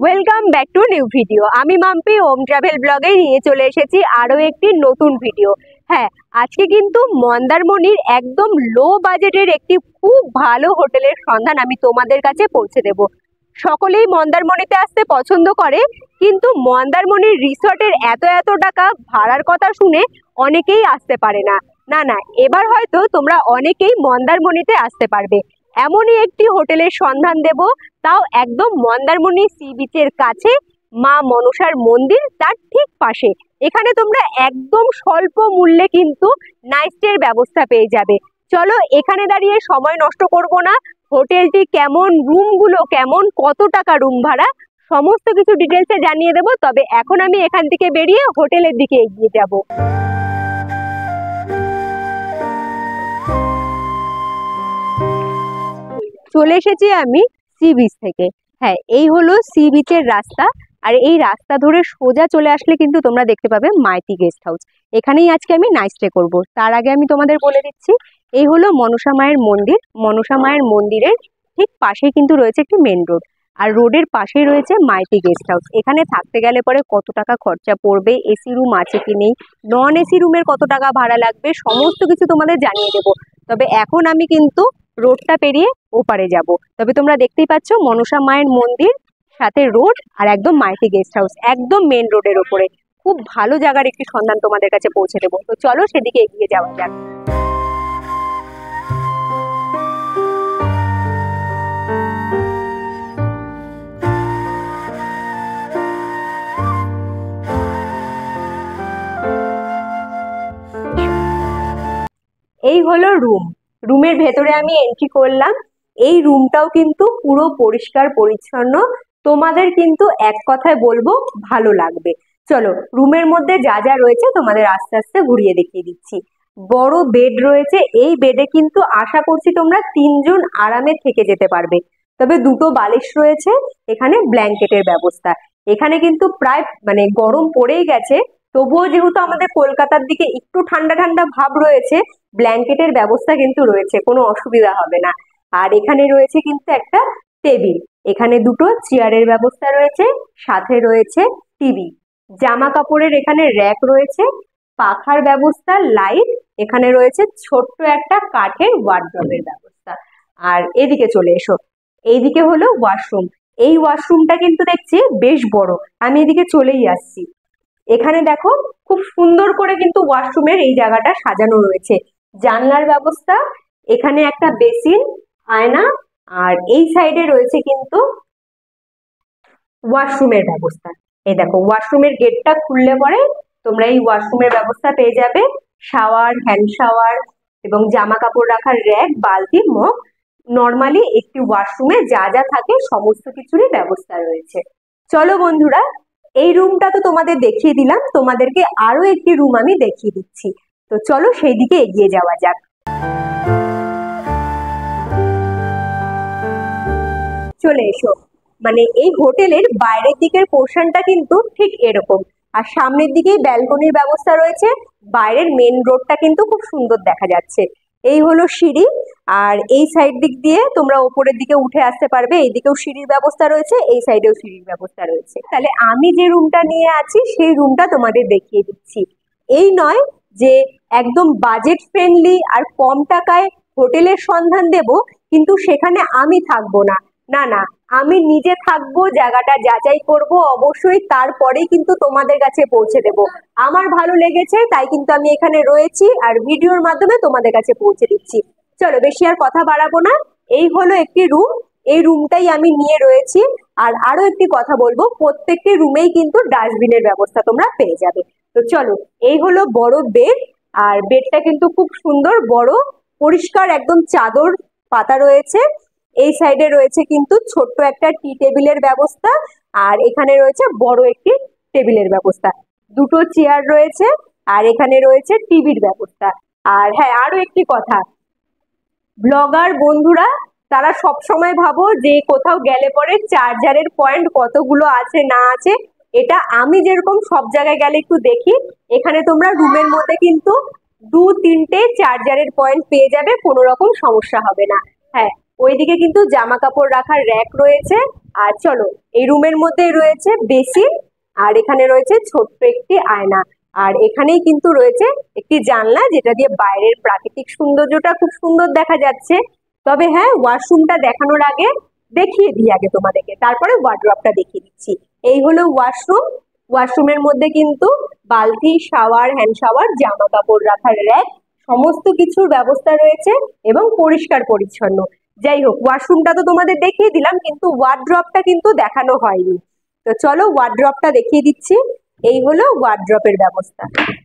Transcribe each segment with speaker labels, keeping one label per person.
Speaker 1: Welcome back to new video. আমি Mampi home travel ব্লগে নিয়ে চলে এসেছি আরও একটি নতুন ভিডিও। হ্যাঁ, আজকে কিন্তু মন্দারমণির একদম লো বাজেটের একটি খুব ভালো হোটেলের সন্ধান আমি তোমাদের কাছে পৌঁছে দেব। সকলেই মন্দারমণিতে আসতে পছন্দ করে, কিন্তু মন্দারমণির রিসর্টের এত টাকা ভাড়ার কথা শুনে অনেকেই আসতে পারে না। না, এবার হয়তো তোমরা অনেকেই মন্দারমণিতে আসতে পারবে। এমনই একটি হোটেলের সন্ধান দেব, তাও একদম মন্দারমণি সি বিচের কাছে, মা মনসার মন্দির তার ঠিক পাশে। এখানে তোমরা একদম স্বল্প মূল্যে কিন্তু নাইট স্টের ব্যবস্থা পেয়ে যাবে। চলো, এখানে দাঁড়িয়ে সময় নষ্ট করব না। হোটেলটি কেমন, রুমগুলো কেমন, কত টাকা রুম ভাড়া, সমস্ত কিছু ডিটেলসে জানিয়ে দেবো। তবে এখন আমি এখান থেকে বেরিয়ে হোটেলের দিকে এগিয়ে যাব। চলে এসেছি আমি সি বিচ থেকে। হ্যাঁ, এই হলো সি বিচের রাস্তা। আর এই রাস্তা ধরে সোজা চলে আসলে কিন্তু তোমরা দেখতে পাবে মাইতি গেস্ট হাউস। এখানেই আজকে আমি নাইট স্টে করবো। তার আগে আমি তোমাদের বলে দিচ্ছি, এই হলো মনসা মায়ের মন্দির। মনসা মায়ের মন্দিরের ঠিক পাশেই কিন্তু রয়েছে একটি মেন রোড, আর রোডের পাশেই রয়েছে মাইতি গেস্ট হাউস। এখানে থাকতে গেলে পরে কত টাকা খরচা পড়বে, এসি রুম আছে কি নেই, নন এসি রুমের কত টাকা ভাড়া লাগবে, সমস্ত কিছু তোমাদের জানিয়ে দেবো। তবে এখন আমি কিন্তু রোডটা পেরিয়ে ওপারে যাব। তবে তোমরা দেখতেই পাচ্ছ মনসা মায়ের মন্দির, সাথে রোড, আর একদম মাইতি গেস্ট হাউস একদম মেন রোডের ওপরে। খুব ভালো জায়গার একটি সন্ধান তোমাদের কাছে পৌঁছে দেবো। তো চলো সেদিকে এগিয়ে যাওয়া যাক। এই হলো রুম। রুমের ভেতরে আমি এন্ট্রি করলাম। এই রুমটাও কিন্তু পুরো পরিষ্কার পরিচ্ছন্ন। তোমাদের কিন্তু এক কথায় বলবো, ভালো লাগবে। চলো, রুমের মধ্যে যা যা রয়েছে তোমাদের আস্তে আস্তে ঘুরিয়ে দেখিয়ে দিচ্ছি। বড় বেড রয়েছে। এই বেডে কিন্তু আশা করছি তোমরা 3 জন আরামে থেকে যেতে পারবে। তবে 2টো বালিশ রয়েছে, এখানে ব্ল্যাঙ্কেটের ব্যবস্থা। এখানে কিন্তু প্রায় গরম পড়েই গেছে, তবুও যেহেতু আমাদের কলকাতার দিকে একটু ঠান্ডা ঠান্ডা ভাব রয়েছে, ব্ল্যাঙ্কেটের ব্যবস্থা কিন্তু রয়েছে, কোনো অসুবিধা হবে না। আর এখানে রয়েছে কিন্তু একটা টেবিল, এখানে 2টো চেয়ারের ব্যবস্থা রয়েছে, সাথে রয়েছে টিভি, জামা কাপড়ের এখানে র্যাক রয়েছে, পাখার ব্যবস্থা, লাইট, এখানে রয়েছে ছোট্ট একটা কাঠের ওয়ার্ডরোবের ব্যবস্থা। আর এদিকে চলে এসো, এইদিকে হলো ওয়াশরুম। এই ওয়াশরুমটা কিন্তু দেখছি বেশ বড়, আমি এদিকে চলেই আসছি। এখানে দেখো খুব সুন্দর করে কিন্তু ওয়াশরুমের এই জায়গাটা সাজানো রয়েছে, জানলার ব্যবস্থা, এখানে একটা বেসিন, আয়না, আর এই সাইডে রয়েছে কিন্তু ওয়াশরুমের ব্যবস্থা। এই দেখো, ওয়াশরুমের গেটটা খুললে পরে তোমরা এই ওয়াশরুমের ব্যবস্থা পেয়ে যাবে। শাওয়ার, হ্যান্ড শাওয়ার এবং জামা কাপড় রাখার র্যাক, বালতি, মগ। নর্মালি একটি ওয়াশরুমে যা যা থাকে সমস্ত কিছুরই ব্যবস্থা রয়েছে। চলো বন্ধুরা, এই রুমটা তো তোমাদের দেখিয়ে দিলাম, তোমাদেরকে আরো একটি রুম আমি দেখিয়ে দিচ্ছি। তো চলো সেই দিকে এগিয়ে যাওয়া যাক। চলে এসো। এই হোটেলের বাইরের দিকের পোর্শনটা কিন্তু ঠিক এরকম, আর সামনের দিকেই ব্যালকনির ব্যবস্থা রয়েছে। বাইরের মেন রোডটা কিন্তু খুব সুন্দর দেখা যাচ্ছে। এই হলো সিঁড়ি, আর এই সাইড দিক দিয়ে তোমরা ওপরের দিকে উঠে আসতে পারবে। এইদিকেও সিঁড়ির ব্যবস্থা রয়েছে, এই সাইডেও সিঁড়ির ব্যবস্থা রয়েছে। তাহলে আমি যে রুমটা নিয়ে আছি সেই রুমটা তোমাদের দেখিয়ে দিচ্ছি। এই নয় যে একদম বাজেট ফ্রেন্ডলি আর কম টাকায় হোটেলের সন্ধান দেব, কিন্তু সেখানে আমি থাকবো না। না, আমি নিজে থাকবো, জায়গাটা যাচাই করব অবশ্যই, তারপরেই কিন্তু তোমাদের কাছে পৌঁছে দেব। আমার ভালো লেগেছে তাই কিন্তু আমি এখানে রয়েছি আর ভিডিওর মাধ্যমে তোমাদের কাছে পৌঁছে দিচ্ছি। চলো, বেশি আর কথা বাড়াবো না। এই হলো একটি রুম, এই রুমটাই আমি নিয়ে রয়েছি। আর আরো একটি কথা বলবো, প্রত্যেকটি রুমেই কিন্তু ডাস্টবিনের ব্যবস্থা তোমরা পেয়ে যাবে। তো চলো, এই হলো বড় বেড, আর বেডটা কিন্তু খুব সুন্দর বড়, পরিষ্কার একদম চাদর পাতা রয়েছে। এই সাইডে রয়েছে কিন্তু ছোট্ট একটা টি টেবিলের ব্যবস্থা, আর এখানে রয়েছে বড় একটি টেবিলের ব্যবস্থা। 2টো চেয়ার রয়েছে, আর এখানে রয়েছে টিভির ব্যবস্থা। আর হ্যাঁ, আরো একটি কথা, ব্লগার বন্ধুরা তারা সব সময় ভাবো যে কোথাও গেলে পরে চার্জারের পয়েন্ট কতগুলো আছে না আছে, এটা আমি যেরকম সব জায়গায় গেলে একটু দেখি, এখানে তোমরা রুমের মধ্যে কিন্তু 2-3টে চার্জারের পয়েন্ট পেয়ে যাবে, কোনো রকম সমস্যা হবে না। হ্যাঁ, ওইদিকে কিন্তু জামা কাপড় রাখার র্যাক রয়েছে, আর চলো, এই রুমের মধ্যে রয়েছে বেসিন, আর এখানে রয়েছে ছোট্ট একটি আয়না, আর এখানেই কিন্তু রয়েছে একটি জানলা, যেটা দিয়ে বাইরের প্রাকৃতিক সৌন্দর্যটা খুব সুন্দর দেখা যাচ্ছে। তবে হ্যাঁ, ওয়াশরুমটা দেখানোর আগে দেখিয়ে দিই আগে তোমাদেরকে, তারপরে ওয়ার্ড্রপটা দেখিয়ে দিচ্ছি। এই হলো ওয়াশরুম। ওয়াশরুমের মধ্যে কিন্তু বালতি, শাওয়ার, হ্যান্ড শাওয়ার, জামা কাপড় রাখার র্যাক, সমস্ত কিছুর ব্যবস্থা রয়েছে এবং পরিষ্কার পরিচ্ছন্ন। যাই হোক, ওয়াশরুমটা তো তোমাদের দেখিয়ে দিলাম, কিন্তু ওয়ার্ড্রপটা কিন্তু দেখানো হয়নি। তো চলো ওয়ার্ড্রপটা দেখিয়ে দিচ্ছি। এই হলো ওয়ার্ড্রপের ব্যবস্থা।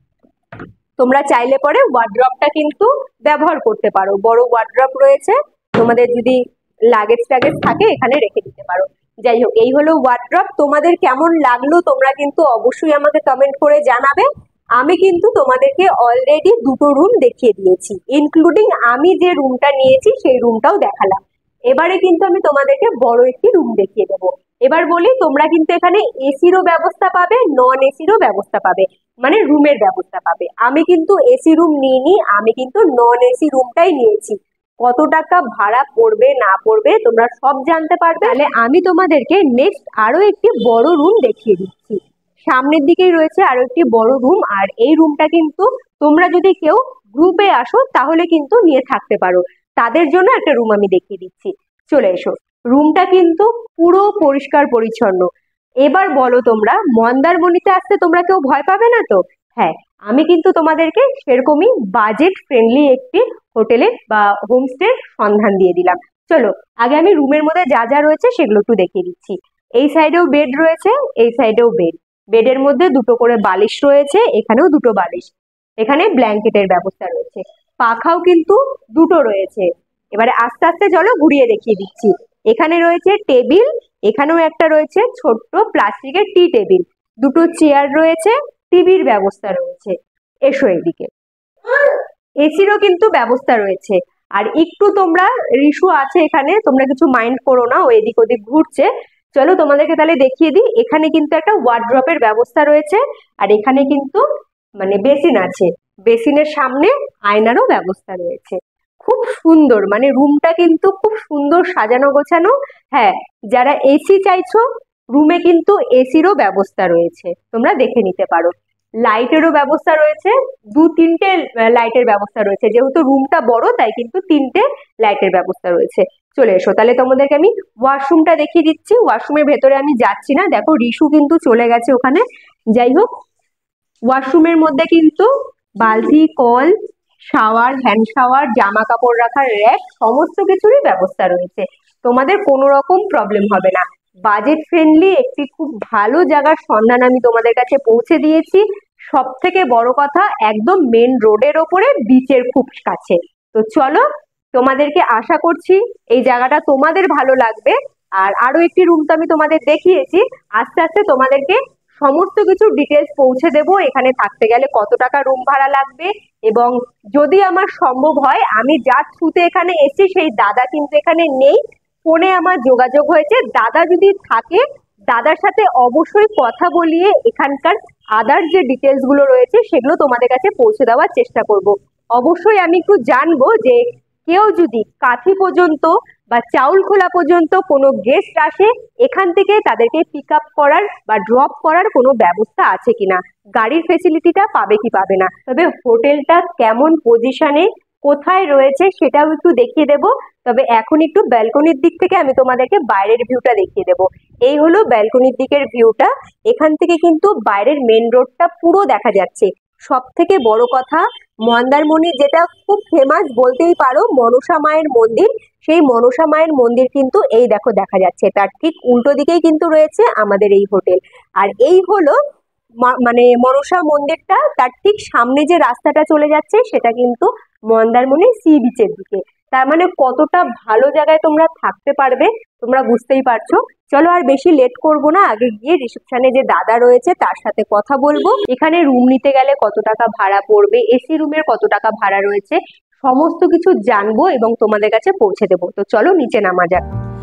Speaker 1: তোমরা চাইলে পরে ওয়ার্ড্রপটা কিন্তু ব্যবহার করতে পারো, বড় ওয়ার্ড্রপ রয়েছে, তোমাদের যদি লাগেজ টাগেজ থাকে এখানে রেখে দিতে পারো। যাই হোক, এই হলো ওয়ার্ড্রপ। তোমাদের কেমন লাগলো তোমরা কিন্তু অবশ্যই আমাকে কমেন্ট করে জানাবে। আমি কিন্তু তোমাদেরকে অলরেডি দুটো রুম দেখিয়ে দিয়েছি, ইনক্লুডিং আমি যে রুমটা নিয়েছি সেই রুমটাও দেখালাম। এবারে কিন্তু আমি তোমাদেরকে বড় একটি রুম দেখিয়ে দেবো। এবার বলি, তোমরা কিন্তু এখানে এসিরও ব্যবস্থা পাবে, নন এসিরও ব্যবস্থা পাবে, মানে রুমের ব্যবস্থা পাবে। আমি কিন্তু এসি রুম নিইনি, আমি কিন্তু নন এসি রুমটাই নিয়েছি। কত টাকা ভাড়া পড়বে না পড়বে তোমরা সব জানতে পারবে। তাহলে আমি তোমাদেরকে নেক্সট আরো একটি বড় রুম দেখিয়ে দিচ্ছি। সামনের দিকেই রয়েছে আরো একটি বড় রুম, আর এই রুমটা কিন্তু তোমরা যদি কেউ গ্রুপে আসো তাহলে কিন্তু নিয়ে থাকতে পারো, তাদের জন্য একটা রুম আমি দেখিয়ে দিচ্ছি। চলে এসো। রুমটা কিন্তু পুরো পরিষ্কার পরিচ্ছন্ন। এবার বলো, তোমরা মন্দারমণিতে আসতে তোমরা কেউ ভয় পাবে না তো? হ্যাঁ, আমি কিন্তু তোমাদেরকে সেরকমই বাজেট ফ্রেন্ডলি একটি হোটেলে বা হোমস্টের সন্ধান দিয়ে দিলাম। চলো, আগে আমি রুমের মধ্যে যা যা রয়েছে সেগুলো একটু দেখিয়ে দিচ্ছি। এই সাইডেও বেড রয়েছে, এই সাইডেও বেড। বেডের মধ্যে দুটো করে বালিশ রয়েছে, এখানেও দুটো বালিশ। এখানে ব্ল্যাঙ্কেটের ব্যবস্থা রয়েছে, পাখাও কিন্তু দুটো রয়েছে। এবারে আস্তে আস্তে চলো ঘুরিয়ে দেখিয়ে দিচ্ছি। এখানে রয়েছে টেবিল, এখানেও একটা রয়েছে ছোট্ট প্লাস্টিকের টি টেবিল, দুটো চেয়ার রয়েছে, টিভির ব্যবস্থা রয়েছে। এসো এদিকে। এসিরও কিন্তু ব্যবস্থা রয়েছে। আর একটু তোমরা, রিশু আছে এখানে, তোমরা কিছু মাইন্ড করো না, ও এদিক ওদিক ঘুরছে। চলো তোমাদেরকে তাহলে দেখিয়ে দিই। এখানে কিন্তু একটা ওয়ার্ড্রপের ব্যবস্থা রয়েছে, আর এখানে কিন্তু মানে বেসিন আছে, বেসিনের সামনে আয়নারও ব্যবস্থা রয়েছে। খুব সুন্দর, মানে রুমটা কিন্তু খুব সুন্দর সাজানো গোছানো। হ্যাঁ, যারা এসি চাইছো, রুমে কিন্তু এসিরও ব্যবস্থা রয়েছে, তোমরা দেখে নিতে পারো। লাইটেরও ব্যবস্থা রয়েছে, দু তিনটে লাইটের ব্যবস্থা রয়েছে, যেহেতু রুমটা বড় তাই কিন্তু তিনটে লাইটের ব্যবস্থা রয়েছে। চলে এসো, তাহলে তোমাদেরকে আমি ওয়াশরুমটা দেখিয়ে দিচ্ছি। ওয়াশরুমের ভেতরে আমি যাচ্ছি না, দেখো রিশু কিন্তু চলে গেছে ওখানে। যাই হোক, ওয়াশরুমের মধ্যে কিন্তু বালতি, কল, শাওয়ার, হ্যান্ড শাওয়ার, জামা কাপড় রাখার র্যাক, সমস্ত কিছুরই ব্যবস্থা রয়েছে। তোমাদের কোনো রকম প্রবলেম হবে না। বাজেট ফ্রেন্ডলি একটি খুব ভালো জায়গার সন্ধান আমি তোমাদের কাছে পৌঁছে দিয়েছি। সব থেকে বড় কথা, একদম মেন রোডের ওপরে, বিচের খুব কাছে। তো চলো, তোমাদেরকে আশা করছি এই জায়গাটা তোমাদের ভালো লাগবে। আর আরো একটি রুম তো আমি তোমাদের দেখিয়েছি, আস্তে আস্তে তোমাদেরকে সমস্ত কিছু ডিটেলস পৌঁছে দেবো। এখানে থাকতে গেলে কত টাকা রুম ভাড়া লাগবে, এবং যদি আমার সম্ভব হয়, আমি যার থ্রুতে এখানে এসেছি সেই দাদা কিন্তু এখানে নেই, ফোনে আমার যোগাযোগ হয়েছে। দাদা যদি থাকে, দাদার সাথে অবশ্যই কথা বলিয়ে এখানকার আদার যে ডিটেলস গুলো রয়েছে সেগুলো তোমাদের কাছে পৌঁছে দেওয়ার চেষ্টা করব। অবশ্যই আমি একটু জানবো যে কেউ যদি কাঁথি পর্যন্ত বা চাউলখোলা পর্যন্ত কোনো গেস্ট আসে, এখান থেকে তাদেরকে পিক আপ করার বা ড্রপ করার কোনো ব্যবস্থা আছে কিনা, গাড়ির ফেসিলিটিটা পাবে কি পাবে না। তবে হোটেলটা কেমন পজিশনে কোথায় রয়েছে সেটাও একটু দেখিয়ে দেব। তবে এখন একটু ব্যালকনির দিক থেকে আমি তোমাদেরকে বাইরের ভিউটা দেখিয়ে দেব। এই হলো ব্যালকনির দিকের ভিউটা। এখান থেকে কিন্তু বাইরের মেন রোডটা পুরো দেখা যাচ্ছে। সব থেকে বড় কথা, মন্দারমণি যেটা খুব ফেমাস বলতেই পারো, মনসা মায়ের মন্দির, সেই মনসা মায়ের মন্দির কিন্তু এই দেখো দেখা যাচ্ছে, তার ঠিক উল্টো দিকেই কিন্তু রয়েছে আমাদের এই হোটেল। আর এই হলো মানে মনসা মন্দিরটা, তার ঠিক সামনে যে রাস্তাটা চলে যাচ্ছে সেটা কিন্তু মন্দারমণি সি বিচের দিকে। তার মানে কতটা ভালো জায়গায় তোমরা থাকতে পারবে তোমরা বুঝতেই পারছো। চলো আর বেশি লেট করব না, আগে গিয়ে রিসেপশনে যে দাদা রয়েছে তার সাথে কথা বলবো। এখানে রুম নিতে গেলে কত টাকা ভাড়া পড়বে, এসি রুমের কত টাকা ভাড়া রয়েছে, সমস্ত কিছু জানবো এবং তোমাদের কাছে পৌঁছে দেবো। তো চলো নিচে নামা যাক।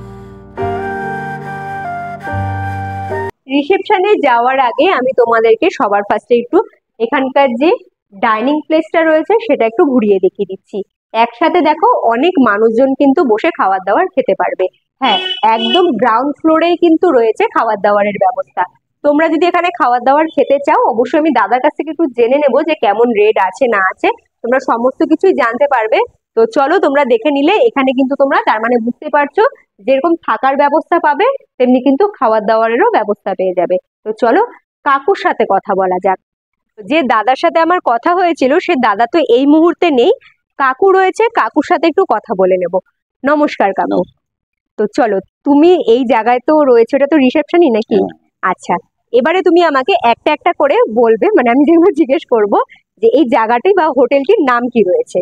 Speaker 1: রিসেপশনে যাওয়ার আগে আমি তোমাদেরকে সবার ফার্স্টে একটু এখানকার যে ডাইনিং প্লেসটা রয়েছে সেটা একটু ঘুরিয়ে দেখিয়ে দিচ্ছি। একসাথে দেখো অনেক মানুষজন কিন্তু বসে খাবার দাবার খেতে পারবে। হ্যাঁ, একদম গ্রাউন্ড ফ্লোরেই কিন্তু রয়েছে খাবার দাবারের ব্যবস্থা। তোমরা যদি এখানে খাবার দাবার খেতে চাও, অবশ্যই আমি দাদার কাছ থেকে একটু জেনে নেবো যে কেমন রেট আছে না আছে, তোমরা সমস্ত কিছুই জানতে পারবে। তো চলো, তোমরা দেখে নিলে এখানে কিন্তু তোমরা তার মানে বুঝতে পারছো, যেরকম থাকার ব্যবস্থা পাবে তেমনি কিন্তু খাবার দাবারেরও ব্যবস্থা পেয়ে যাবে। তো চলো কাকুর সাথে কথা বলা যাক। যে দাদার সাথে আমার কথা হয়েছিল সে দাদা তো এই মুহূর্তে নেই, কাকু রয়েছে, কাকুর সাথে একটু কথা বলে নেব। নমস্কার কাকু। তো চলো, তুমি এই জায়গায় তো রয়েছে, ওটা তো রিসেপশনই নাকি? আচ্ছা, এবারে তুমি আমাকে একটা একটা করে বলবে, মানে আমি যেগুলো জিজ্ঞেস করব যে এই জায়গাটি বা হোটেলটির নাম কি রয়েছে।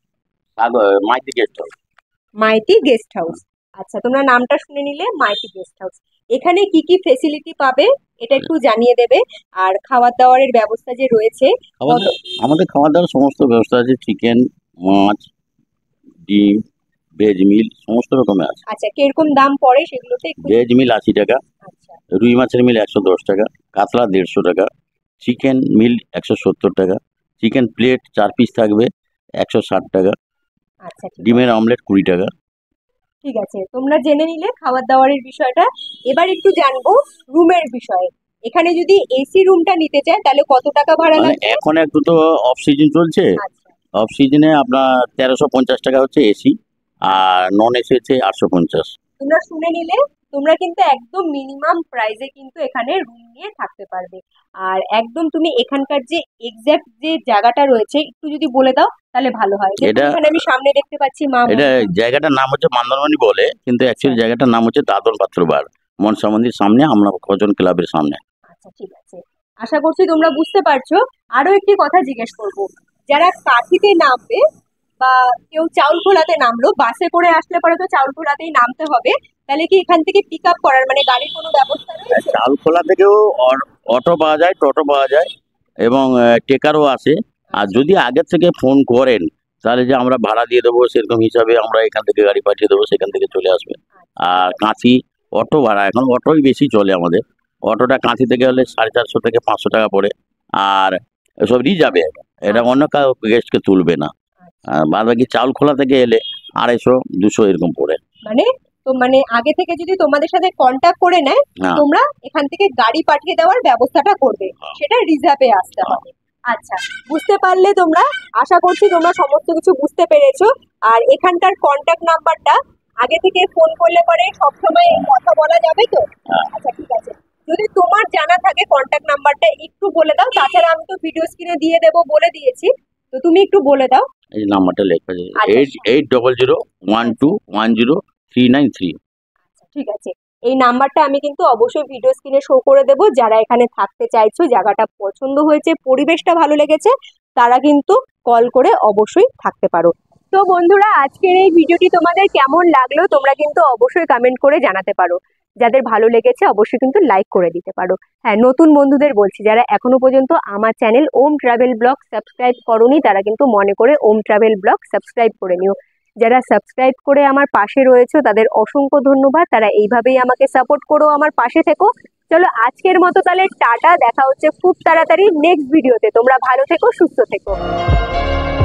Speaker 2: Maiti guest house.
Speaker 1: Maiti guest house. আচ্ছা, তোমরা নামটা শুনে নিলে, মাইতি গেস্ট হাউস। এখানে কি কি ফেসিলিটি পাবে এটা একটু জানিয়ে দেবে। আর খাবার দাবারের ব্যবস্থা যে রয়েছে,
Speaker 2: আমাদের খাওয়া দাওয়ার সমস্ত ব্যবস্থা আছে, চিকেন, মাছ, ডিম, ভেজ মিল সমস্ত রকমের আছে।
Speaker 1: আচ্ছা, কিরকম দাম পড়ে সেগুলোতে একটু।
Speaker 2: ভেজ মিল 80 টাকা,
Speaker 1: আচ্ছা
Speaker 2: রুই মাছের মিল 110 টাকা, কাতলা 150 টাকা, চিকেন মিল 170 টাকা, চিকেন প্লেট 4 পিস থাকবে 160 টাকা,
Speaker 1: আচ্ছা, ঠিক আছে।
Speaker 2: ডিমের অমলেট 20 টাকা।
Speaker 1: ঠিক আছে, তোমরা জেনে নিলে খাবার দাবারের বিষয়টা। এবার একটু জানবো রুমের বিষয়ে। এখানে যদি এসি রুমটা নিতে চায় তাহলে কত টাকা ভাড়া
Speaker 2: মানে
Speaker 1: লাগবে?
Speaker 2: এখন একটু তো অফ সিজন চলছে,
Speaker 1: আচ্ছা,
Speaker 2: অফ সিজনে আপনার 1350 টাকা হচ্ছে এসি, আর নন এসি হচ্ছে 850।
Speaker 1: তোমরা শুনে নিলে, তোমরা কিন্তু একদম মিনিমাম প্রাইসে কিন্তু এখানে রুম নিয়ে থাকতে পারবে। আর একদম তুমি এখানকার যে এক্সাক্ট যে জায়গাটা রয়েছে একটু যদি বলে দাও তাহলে ভালো হয়। যেহেতু
Speaker 2: এটা
Speaker 1: এখানে আমি সামনে দেখতে পাচ্ছি মা
Speaker 2: এটা
Speaker 1: মন্দির।
Speaker 2: জায়গাটার নাম হচ্ছে মান্দরমণি বলে, কিন্তু অ্যাকচুয়ালি জায়গাটার নাম হচ্ছে দাদন পাত্র বার, মনসা মন্দির সামনে, আমরা ভজন ক্লাবের সামনে।
Speaker 1: আচ্ছা, ঠিক আছে, আশা করছি তোমরা বুঝতে পারছো। আরো একটি কথা জিজ্ঞেস করব, যারা কাঠিতে নামবে বা কেউ চাউল খোলাতে নামলো, বাসে করে আসলে পরে তো চাউল খোলাতেই নামতে হবে, তাহলে কি এখান থেকে পিক আপ করার মানে গাড়ির কোনো ব্যবস্থা রয়েছে?
Speaker 2: চালখোলা থেকেও অটো পাওয়া যায়, টোটো পাওয়া যায়, এবং টেকারও আছে। আর যদি আগের থেকে ফোন করেন তাহলে যে আমরা ভাড়া দিয়ে দেবো, সেরকম হিসাবে আমরা এখান থেকে গাড়ি পাঠিয়ে দেবো, সেখান থেকে চলে আসবে। আর কাঁথি অটো ভাড়া, এখন অটোই বেশি চলে আমাদের। অটোটা কাঁথি থেকে হলে 450 থেকে 500 টাকা পড়ে। আর সব রিজার্ভে, এটা অন্য কাউ গেস্টকে তুলবে না। আর বাদ বাকি চাউলখোলা থেকে এলে 250, 200 এরকম পড়ে।
Speaker 1: মানে তো মানে আগে থেকে যদি তোমাদের সাথে কন্ট্যাক্ট করে নেয়,
Speaker 2: হ্যাঁ।
Speaker 1: তোমরা এখান থেকে গাড়ি পাঠিয়ে দেওয়ার ব্যবস্থাটা করবে, সেটা রিজার্ভে আসতে হবে। আচ্ছা, বুঝতে পারলে তোমরা। আশা করছি তোমরা সমস্ত কিছু বুঝতে পেরেছো। আর এখানকার কন্ট্যাক্ট নাম্বারটা আগে থেকে ফোন করলে পরে সবসময় কথা বলা যাবে তো? আচ্ছা, ঠিক আছে, যদি তোমার জানা থাকে কন্ট্যাক্ট নাম্বারটা একটু বলে দাও, তাছাড়া আমি তো ভিডিও স্ক্রিনে দিয়ে দেবো বলে দিয়েছি, তো তুমি একটু বলে দাও।
Speaker 2: এই নাম্বারটা লেখা আছে,
Speaker 1: আচ্ছা।
Speaker 2: 8800121939।
Speaker 1: ঠিক আছে, এই নাম্বারটা আমি কিন্তু অবশ্যই ভিডিও স্ক্রিনে শো করে দেবো। যারা এখানে থাকতে চাইছো, জায়গাটা পছন্দ হয়েছে, পরিবেশটা ভালো লেগেছে, তারা কিন্তু কল করে অবশ্যই থাকতে পারো। তো বন্ধুরা, আজকের এই ভিডিওটি তোমাদের কেমন লাগলো তোমরা কিন্তু অবশ্যই কমেন্ট করে জানাতে পারো। যাদের ভালো লেগেছে অবশ্যই কিন্তু লাইক করে দিতে পারো। হ্যাঁ, নতুন বন্ধুদের বলছি, যারা এখনো পর্যন্ত আমার channel Om travel vlog subscribe করোনি, তারা কিন্তু মনে করে ওম ট্রাভেল ব্লগ সাবস্ক্রাইব করে নিও। যারা সাবস্ক্রাইব করে আমার পাশে রয়েছে তাদের অসংখ্য ধন্যবাদ। তারা এইভাবেই আমাকে সাপোর্ট করো, আমার পাশে থেকো। চলো আজকের মতো তাহলে টাটা, দেখা হচ্ছে খুব তাড়াতাড়ি নেক্সট ভিডিওতে। তোমরা ভালো থেকো, সুস্থ থেকো।